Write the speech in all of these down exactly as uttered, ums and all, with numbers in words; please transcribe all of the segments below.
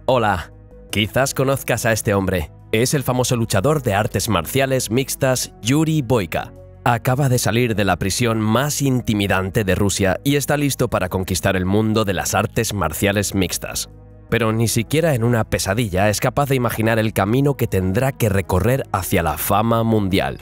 Hola, quizás conozcas a este hombre. Es el famoso luchador de artes marciales mixtas Yuri Boyka. Acaba de salir de la prisión más intimidante de Rusia y está listo para conquistar el mundo de las artes marciales mixtas. Pero ni siquiera en una pesadilla es capaz de imaginar el camino que tendrá que recorrer hacia la fama mundial.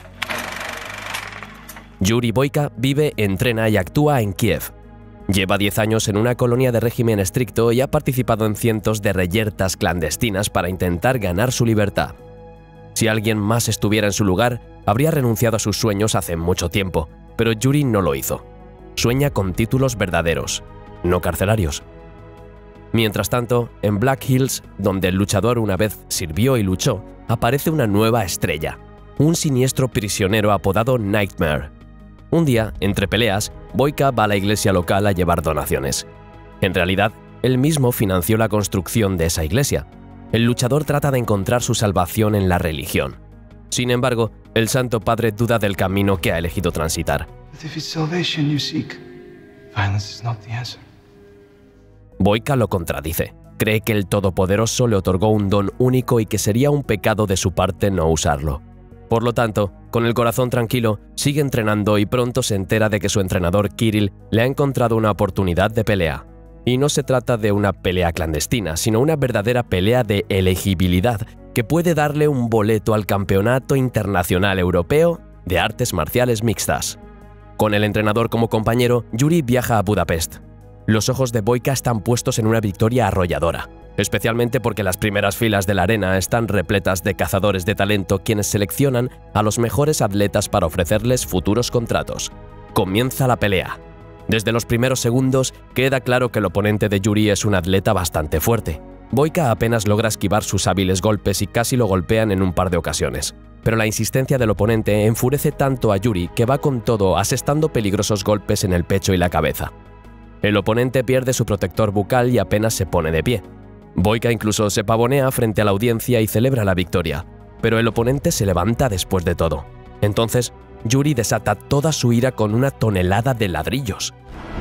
Yuri Boyka vive, entrena y actúa en Kiev. Lleva diez años en una colonia de régimen estricto y ha participado en cientos de reyertas clandestinas para intentar ganar su libertad. Si alguien más estuviera en su lugar, habría renunciado a sus sueños hace mucho tiempo, pero Yuri no lo hizo. Sueña con títulos verdaderos, no carcelarios. Mientras tanto, en Black Hills, donde el luchador una vez sirvió y luchó, aparece una nueva estrella, un siniestro prisionero apodado Nightmare. Un día, entre peleas, Boyka va a la iglesia local a llevar donaciones. En realidad, él mismo financió la construcción de esa iglesia. El luchador trata de encontrar su salvación en la religión. Sin embargo, el Santo Padre duda del camino que ha elegido transitar. Boyka lo contradice. Cree que el Todopoderoso le otorgó un don único y que sería un pecado de su parte no usarlo. Por lo tanto, con el corazón tranquilo, sigue entrenando y pronto se entera de que su entrenador Kirill le ha encontrado una oportunidad de pelea. Y no se trata de una pelea clandestina, sino una verdadera pelea de elegibilidad que puede darle un boleto al Campeonato Internacional Europeo de Artes Marciales Mixtas. Con el entrenador como compañero, Yuri viaja a Budapest. Los ojos de Boyka están puestos en una victoria arrolladora, especialmente porque las primeras filas de la arena están repletas de cazadores de talento quienes seleccionan a los mejores atletas para ofrecerles futuros contratos. Comienza la pelea. Desde los primeros segundos queda claro que el oponente de Yuri es un atleta bastante fuerte. Boyka apenas logra esquivar sus hábiles golpes y casi lo golpean en un par de ocasiones. Pero la insistencia del oponente enfurece tanto a Yuri que va con todo asestando peligrosos golpes en el pecho y la cabeza. El oponente pierde su protector bucal y apenas se pone de pie. Boyka incluso se pavonea frente a la audiencia y celebra la victoria, pero el oponente se levanta después de todo. Entonces, Yuri desata toda su ira con una tonelada de ladrillos.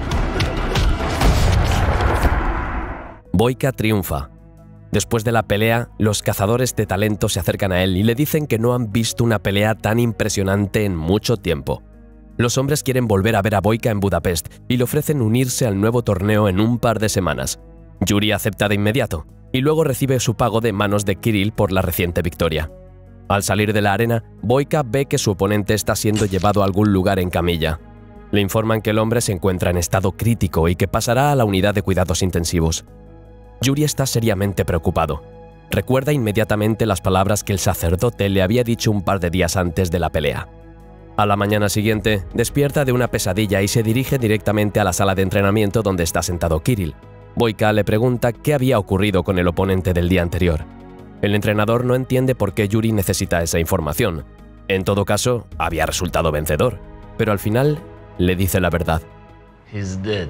Boyka triunfa. Después de la pelea, los cazadores de talento se acercan a él y le dicen que no han visto una pelea tan impresionante en mucho tiempo. Los hombres quieren volver a ver a Boyka en Budapest y le ofrecen unirse al nuevo torneo en un par de semanas. Yuri acepta de inmediato y luego recibe su pago de manos de Kirill por la reciente victoria. Al salir de la arena, Boyka ve que su oponente está siendo llevado a algún lugar en camilla. Le informan que el hombre se encuentra en estado crítico y que pasará a la unidad de cuidados intensivos. Yuri está seriamente preocupado. Recuerda inmediatamente las palabras que el sacerdote le había dicho un par de días antes de la pelea. A la mañana siguiente, despierta de una pesadilla y se dirige directamente a la sala de entrenamiento donde está sentado Kirill. Boyka le pregunta qué había ocurrido con el oponente del día anterior. El entrenador no entiende por qué Yuri necesita esa información. En todo caso, había resultado vencedor, pero al final le dice la verdad. He's dead.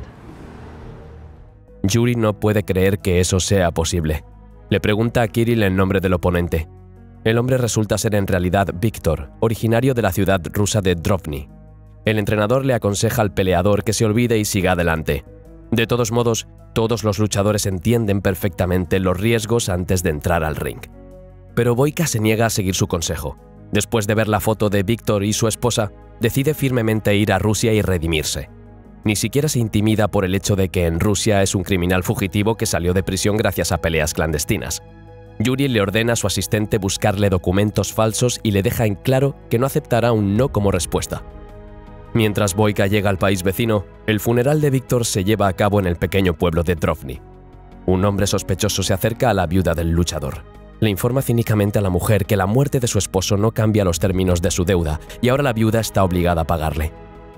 Yuri no puede creer que eso sea posible. Le pregunta a Kirill el nombre del oponente. El hombre resulta ser en realidad Víctor, originario de la ciudad rusa de Drovny. El entrenador le aconseja al peleador que se olvide y siga adelante. De todos modos, todos los luchadores entienden perfectamente los riesgos antes de entrar al ring. Pero Boyka se niega a seguir su consejo. Después de ver la foto de Víctor y su esposa, decide firmemente ir a Rusia y redimirse. Ni siquiera se intimida por el hecho de que en Rusia es un criminal fugitivo que salió de prisión gracias a peleas clandestinas. Yuri le ordena a su asistente buscarle documentos falsos y le deja en claro que no aceptará un no como respuesta. Mientras Boyka llega al país vecino, el funeral de Víctor se lleva a cabo en el pequeño pueblo de Drovny. Un hombre sospechoso se acerca a la viuda del luchador. Le informa cínicamente a la mujer que la muerte de su esposo no cambia los términos de su deuda y ahora la viuda está obligada a pagarle.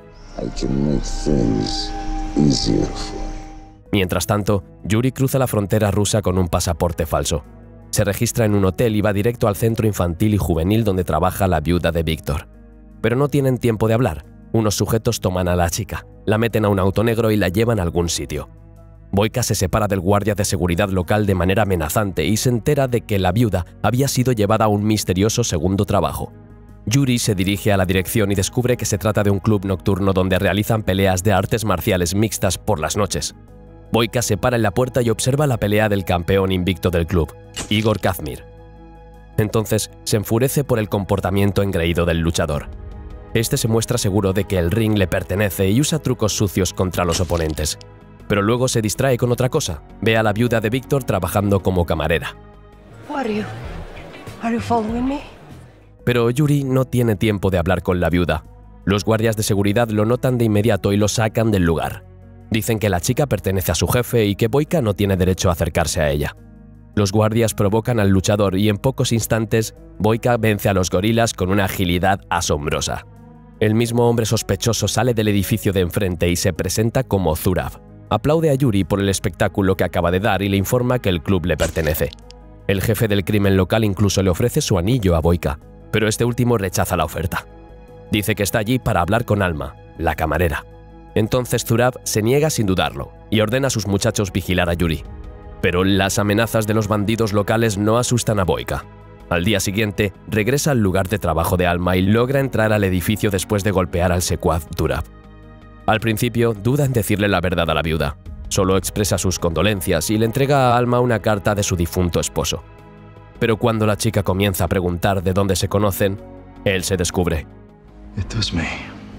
Mientras tanto, Yuri cruza la frontera rusa con un pasaporte falso. Se registra en un hotel y va directo al centro infantil y juvenil donde trabaja la viuda de Víctor. Pero no tienen tiempo de hablar. Unos sujetos toman a la chica, la meten a un auto negro y la llevan a algún sitio. Boyka se separa del guardia de seguridad local de manera amenazante y se entera de que la viuda había sido llevada a un misterioso segundo trabajo. Yuri se dirige a la dirección y descubre que se trata de un club nocturno donde realizan peleas de artes marciales mixtas por las noches. Boyka se para en la puerta y observa la pelea del campeón invicto del club, Igor Kazmir. Entonces se enfurece por el comportamiento engreído del luchador. Este se muestra seguro de que el ring le pertenece y usa trucos sucios contra los oponentes. Pero luego se distrae con otra cosa. Ve a la viuda de Víctor trabajando como camarera. What are you? Are you following me? Pero Yuri no tiene tiempo de hablar con la viuda. Los guardias de seguridad lo notan de inmediato y lo sacan del lugar. Dicen que la chica pertenece a su jefe y que Boyka no tiene derecho a acercarse a ella. Los guardias provocan al luchador y en pocos instantes Boyka vence a los gorilas con una agilidad asombrosa. El mismo hombre sospechoso sale del edificio de enfrente y se presenta como Zurav. Aplaude a Yuri por el espectáculo que acaba de dar y le informa que el club le pertenece. El jefe del crimen local incluso le ofrece su anillo a Boyka, pero este último rechaza la oferta. Dice que está allí para hablar con Alma, la camarera. Entonces Zurav se niega sin dudarlo y ordena a sus muchachos vigilar a Yuri. Pero las amenazas de los bandidos locales no asustan a Boyka. Al día siguiente, regresa al lugar de trabajo de Alma y logra entrar al edificio después de golpear al secuaz Zurav. Al principio, duda en decirle la verdad a la viuda. Solo expresa sus condolencias y le entrega a Alma una carta de su difunto esposo. Pero cuando la chica comienza a preguntar de dónde se conocen, él se descubre. It was me.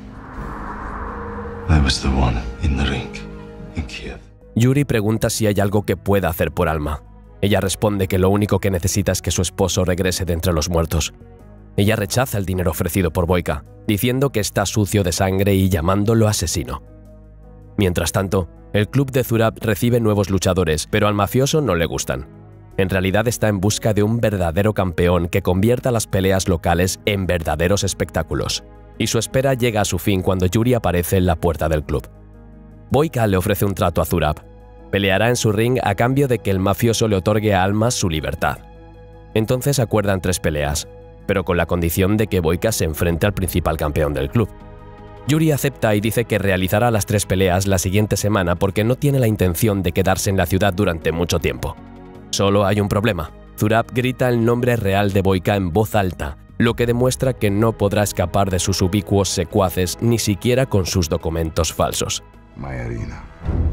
I was the one in the ring in Kiev. Yuri pregunta si hay algo que pueda hacer por Alma. Ella responde que lo único que necesita es que su esposo regrese de entre los muertos. Ella rechaza el dinero ofrecido por Boyka, diciendo que está sucio de sangre y llamándolo asesino. Mientras tanto, el club de Zurav recibe nuevos luchadores, pero al mafioso no le gustan. En realidad está en busca de un verdadero campeón que convierta las peleas locales en verdaderos espectáculos. Y su espera llega a su fin cuando Yuri aparece en la puerta del club. Boyka le ofrece un trato a Zurav. Peleará en su ring a cambio de que el mafioso le otorgue a Alma su libertad. Entonces acuerdan tres peleas, pero con la condición de que Boyka se enfrente al principal campeón del club. Yuri acepta y dice que realizará las tres peleas la siguiente semana porque no tiene la intención de quedarse en la ciudad durante mucho tiempo. Solo hay un problema. Zurav grita el nombre real de Boyka en voz alta, lo que demuestra que no podrá escapar de sus ubicuos secuaces ni siquiera con sus documentos falsos. My arena.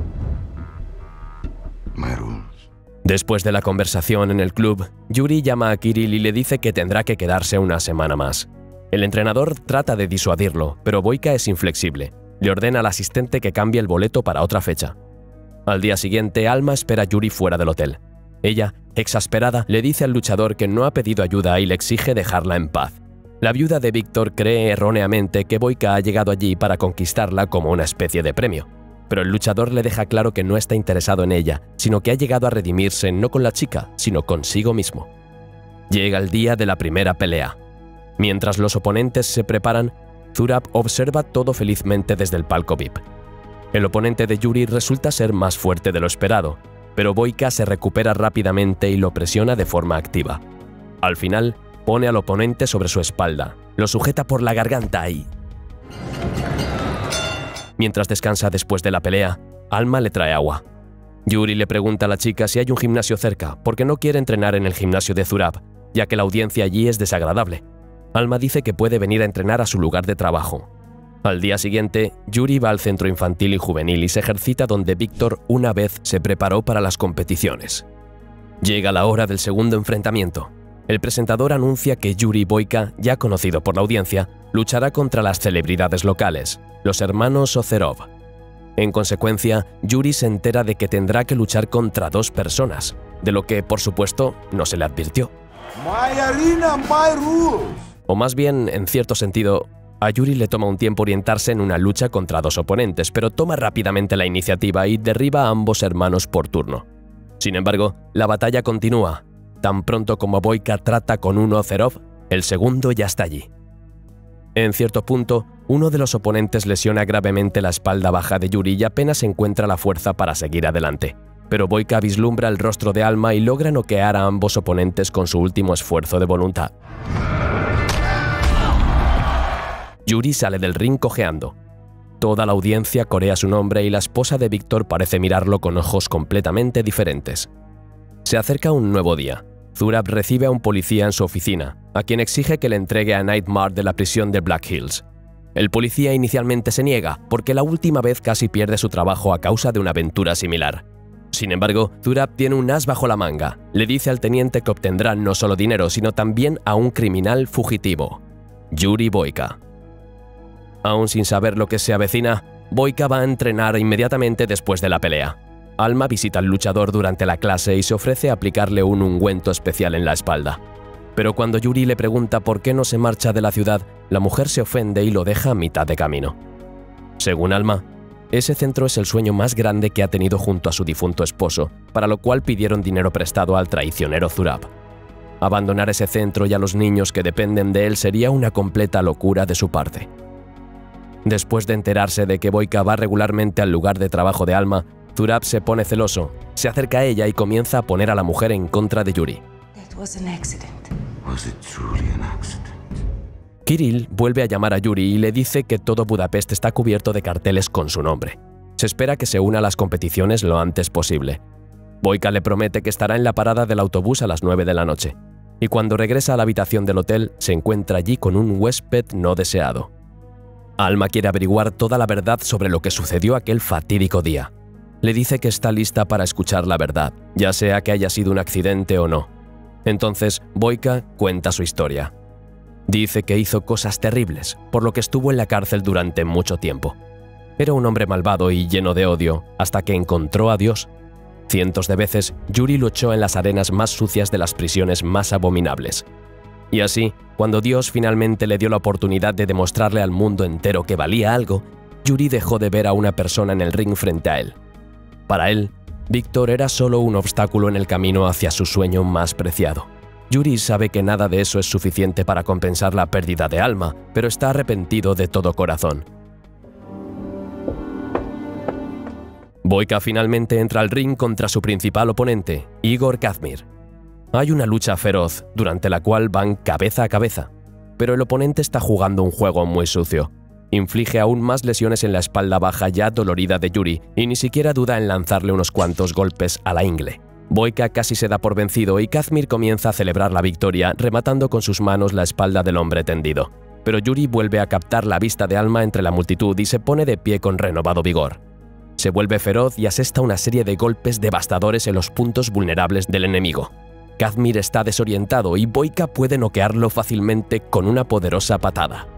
My rules. Después de la conversación en el club, Yuri llama a Kirill y le dice que tendrá que quedarse una semana más. El entrenador trata de disuadirlo, pero Boyka es inflexible. Le ordena al asistente que cambie el boleto para otra fecha. Al día siguiente, Alma espera a Yuri fuera del hotel. Ella, exasperada, le dice al luchador que no ha pedido ayuda y le exige dejarla en paz. La viuda de Víctor cree erróneamente que Boyka ha llegado allí para conquistarla como una especie de premio. Pero el luchador le deja claro que no está interesado en ella, sino que ha llegado a redimirse no con la chica, sino consigo mismo. Llega el día de la primera pelea. Mientras los oponentes se preparan, Zurav observa todo felizmente desde el palco V I P. El oponente de Yuri resulta ser más fuerte de lo esperado, pero Boyka se recupera rápidamente y lo presiona de forma activa. Al final, pone al oponente sobre su espalda, lo sujeta por la garganta y... Mientras descansa después de la pelea, Alma le trae agua. Yuri le pregunta a la chica si hay un gimnasio cerca, porque no quiere entrenar en el gimnasio de Zurav, ya que la audiencia allí es desagradable. Alma dice que puede venir a entrenar a su lugar de trabajo. Al día siguiente, Yuri va al centro infantil y juvenil y se ejercita donde Víctor una vez se preparó para las competiciones. Llega la hora del segundo enfrentamiento. El presentador anuncia que Yuri Boyka, ya conocido por la audiencia, luchará contra las celebridades locales, los hermanos Ozerov. En consecuencia, Yuri se entera de que tendrá que luchar contra dos personas, de lo que, por supuesto, no se le advirtió. My arena, my rules. O más bien, en cierto sentido, a Yuri le toma un tiempo orientarse en una lucha contra dos oponentes, pero toma rápidamente la iniciativa y derriba a ambos hermanos por turno. Sin embargo, la batalla continúa. Tan pronto como Boyka trata con un Ozerov, el segundo ya está allí. En cierto punto, uno de los oponentes lesiona gravemente la espalda baja de Yuri y apenas encuentra la fuerza para seguir adelante. Pero Boyka vislumbra el rostro de Alma y logra noquear a ambos oponentes con su último esfuerzo de voluntad. Yuri sale del ring cojeando. Toda la audiencia corea su nombre y la esposa de Víctor parece mirarlo con ojos completamente diferentes. Se acerca un nuevo día. Zurav recibe a un policía en su oficina, a quien exige que le entregue a Nightmare de la prisión de Black Hills. El policía inicialmente se niega, porque la última vez casi pierde su trabajo a causa de una aventura similar. Sin embargo, Zurab tiene un as bajo la manga. Le dice al teniente que obtendrá no solo dinero, sino también a un criminal fugitivo, Yuri Boyka. Aún sin saber lo que se avecina, Boyka va a entrenar inmediatamente después de la pelea. Alma visita al luchador durante la clase y se ofrece a aplicarle un ungüento especial en la espalda. Pero cuando Yuri le pregunta por qué no se marcha de la ciudad, la mujer se ofende y lo deja a mitad de camino. Según Alma, ese centro es el sueño más grande que ha tenido junto a su difunto esposo, para lo cual pidieron dinero prestado al traicionero Zurab. Abandonar ese centro y a los niños que dependen de él sería una completa locura de su parte. Después de enterarse de que Boyka va regularmente al lugar de trabajo de Alma, Zurab se pone celoso, se acerca a ella y comienza a poner a la mujer en contra de Yuri. Kirill vuelve a llamar a Yuri y le dice que todo Budapest está cubierto de carteles con su nombre. Se espera que se una a las competiciones lo antes posible. Boyka le promete que estará en la parada del autobús a las nueve de la noche, y cuando regresa a la habitación del hotel se encuentra allí con un huésped no deseado. Alma quiere averiguar toda la verdad sobre lo que sucedió aquel fatídico día. Le dice que está lista para escuchar la verdad, ya sea que haya sido un accidente o no. Entonces, Boyka cuenta su historia. Dice que hizo cosas terribles, por lo que estuvo en la cárcel durante mucho tiempo. Era un hombre malvado y lleno de odio, hasta que encontró a Dios. Cientos de veces, Yuri luchó en las arenas más sucias de las prisiones más abominables. Y así, cuando Dios finalmente le dio la oportunidad de demostrarle al mundo entero que valía algo, Yuri dejó de ver a una persona en el ring frente a él. Para él, Víctor era solo un obstáculo en el camino hacia su sueño más preciado. Yuri sabe que nada de eso es suficiente para compensar la pérdida de Alma, pero está arrepentido de todo corazón. Boyka finalmente entra al ring contra su principal oponente, Igor Kazmir. Hay una lucha feroz, durante la cual van cabeza a cabeza, pero el oponente está jugando un juego muy sucio. Inflige aún más lesiones en la espalda baja ya dolorida de Yuri y ni siquiera duda en lanzarle unos cuantos golpes a la ingle. Boyka casi se da por vencido y Kazmir comienza a celebrar la victoria rematando con sus manos la espalda del hombre tendido. Pero Yuri vuelve a captar la vista de Alma entre la multitud y se pone de pie con renovado vigor. Se vuelve feroz y asesta una serie de golpes devastadores en los puntos vulnerables del enemigo. Kazmir está desorientado y Boyka puede noquearlo fácilmente con una poderosa patada.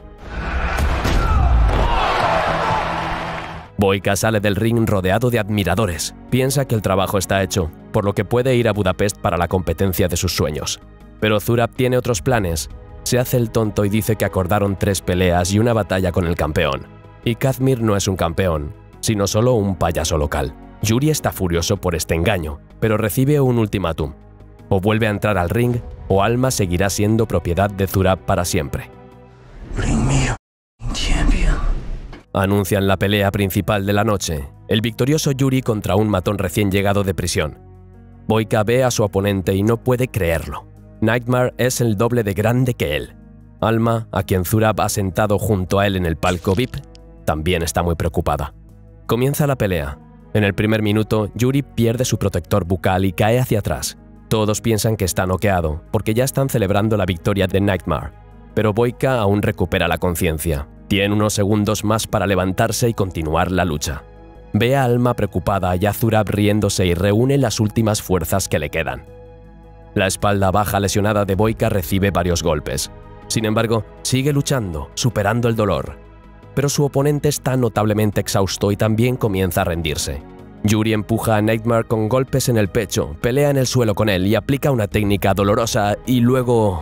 Boyka sale del ring rodeado de admiradores. Piensa que el trabajo está hecho, por lo que puede ir a Budapest para la competencia de sus sueños. Pero Zurab tiene otros planes. Se hace el tonto y dice que acordaron tres peleas y una batalla con el campeón. Y Kazmir no es un campeón, sino solo un payaso local. Yuri está furioso por este engaño, pero recibe un ultimátum. O vuelve a entrar al ring, o Alma seguirá siendo propiedad de Zurab para siempre. Bring me a champion. Anuncian la pelea principal de la noche, el victorioso Yuri contra un matón recién llegado de prisión. Boyka ve a su oponente y no puede creerlo. Nightmare es el doble de grande que él. Alma, a quien Zurab ha sentado junto a él en el palco V I P, también está muy preocupada. Comienza la pelea. En el primer minuto, Yuri pierde su protector bucal y cae hacia atrás. Todos piensan que está noqueado, porque ya están celebrando la victoria de Nightmare. Pero Boyka aún recupera la conciencia. Tiene unos segundos más para levantarse y continuar la lucha. Ve a Alma preocupada y a Zurab riéndose y reúne las últimas fuerzas que le quedan. La espalda baja lesionada de Boyka recibe varios golpes. Sin embargo, sigue luchando, superando el dolor. Pero su oponente está notablemente exhausto y también comienza a rendirse. Yuri empuja a Nightmare con golpes en el pecho, pelea en el suelo con él y aplica una técnica dolorosa y luego...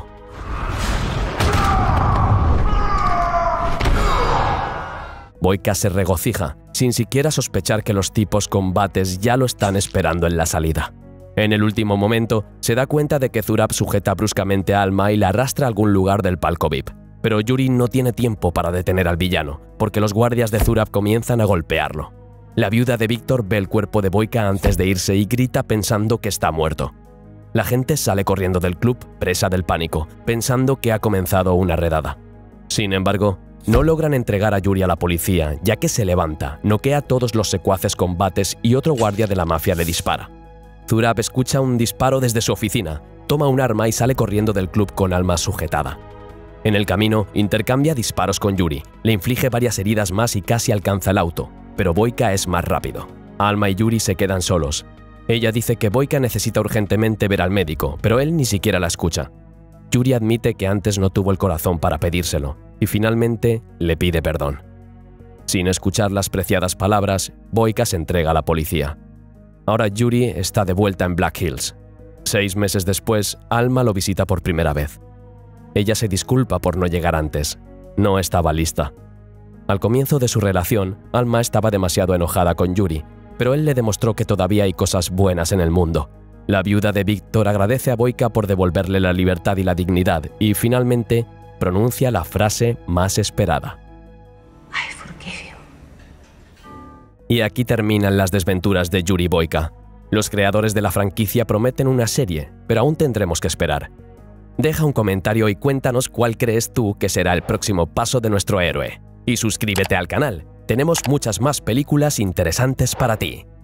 Boyka se regocija, sin siquiera sospechar que los tipos combates ya lo están esperando en la salida. En el último momento, se da cuenta de que Zurab sujeta bruscamente a Alma y la arrastra a algún lugar del palco V I P. Pero Yuri no tiene tiempo para detener al villano, porque los guardias de Zurab comienzan a golpearlo. La viuda de Víctor ve el cuerpo de Boyka antes de irse y grita pensando que está muerto. La gente sale corriendo del club, presa del pánico, pensando que ha comenzado una redada. Sin embargo, no logran entregar a Yuri a la policía, ya que se levanta, noquea a todos los secuaces combates y otro guardia de la mafia le dispara. Zurab escucha un disparo desde su oficina, toma un arma y sale corriendo del club con Alma sujetada. En el camino, intercambia disparos con Yuri, le inflige varias heridas más y casi alcanza el auto, pero Boyka es más rápido. Alma y Yuri se quedan solos. Ella dice que Boyka necesita urgentemente ver al médico, pero él ni siquiera la escucha. Yuri admite que antes no tuvo el corazón para pedírselo, y finalmente le pide perdón. Sin escuchar las preciadas palabras, Boyka se entrega a la policía. Ahora Yuri está de vuelta en Black Hills. Seis meses después, Alma lo visita por primera vez. Ella se disculpa por no llegar antes. No estaba lista. Al comienzo de su relación, Alma estaba demasiado enojada con Yuri, pero él le demostró que todavía hay cosas buenas en el mundo. La viuda de Víctor agradece a Boyka por devolverle la libertad y la dignidad y, finalmente, pronuncia la frase más esperada. I forgive you. Y aquí terminan las desventuras de Yuri Boyka. Los creadores de la franquicia prometen una serie, pero aún tendremos que esperar. Deja un comentario y cuéntanos cuál crees tú que será el próximo paso de nuestro héroe. Y suscríbete al canal, tenemos muchas más películas interesantes para ti.